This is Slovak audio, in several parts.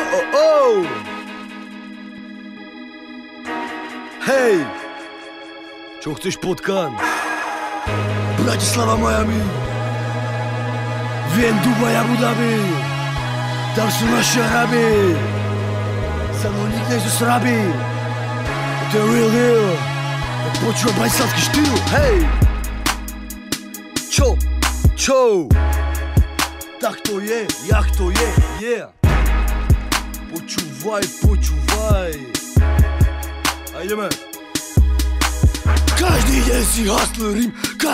Hej! Čo chceš potkan? Bratislava, Miami. Viem, Dubaj, Abu Dhabi. Tam sú naši Arabi. Sa mnou nikde sú srabi. To je real deal. Tak počúvam bratislavský štýl. Hej! Čo? Tak to je, jak to je, yeah. Počúvaj. A ideme. Každý deň si hustlerím,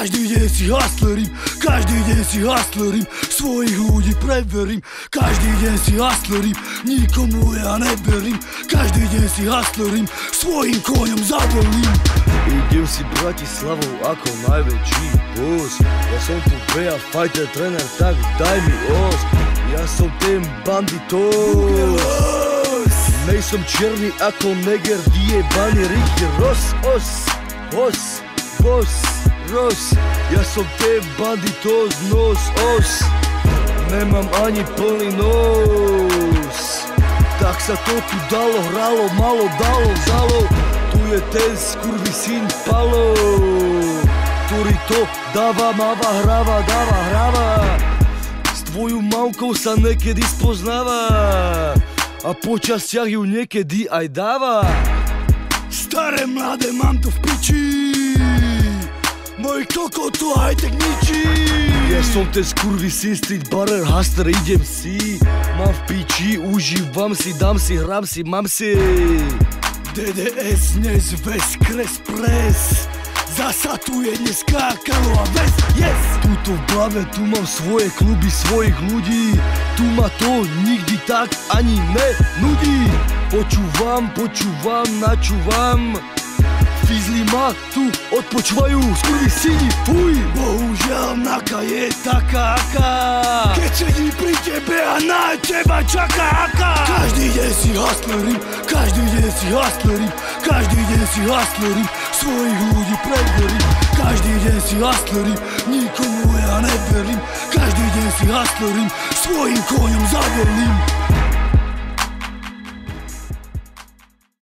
svojich ľudí preverím. Každý deň si hustlerím, nikomu ja neverím. Každý deň si hustlerím, svojim koňom zavelím. Idem si Bratislavou ako najväčší boss. Ja som tu Bea fighter, tréner, tak daj mi os. Ja som ten banditos. Nejsom čierny ako neger, vyjebaný Ricky Ross. Boss, ja som ten banditos, os. Nemám ani plný nos. Tak sa to tu dalo, hralo, malo, dalo, vzalo. Tu je ten skurvisín Palo, ktorý to dáva, máva, hráva. S tvojou mamkou sa niekedy spoznáva a po častiach ju niekedy aj dáva. Staré mladé, mám to v piči, môj koko to high-tech ničí. Ja som ten skurvisín, street barer, hustler, idem si. Mám v piči, užívam si, dám si, hrám si, mám si. DDS, nezves, kres. Zasa tu je dneska Karlova Ves, yes! Tuto v hlave, tu mám svoje kluby, svojich ľudí. Tu ma to nikdy tak ani nenudí. Počúvam, načúvam. Fizli ma tu odpočúvajú, skurvisíni, fuj. Bohužiaľ naka je taká, aká. Keď sedí pri tebe a na teba čaká, aká. Každý deň si hustlerím, svojich ľudí preverím. Každý deň si hustlerím, nikomu ja neverím. Každý deň si hustlerím, svojim koňom zavelím.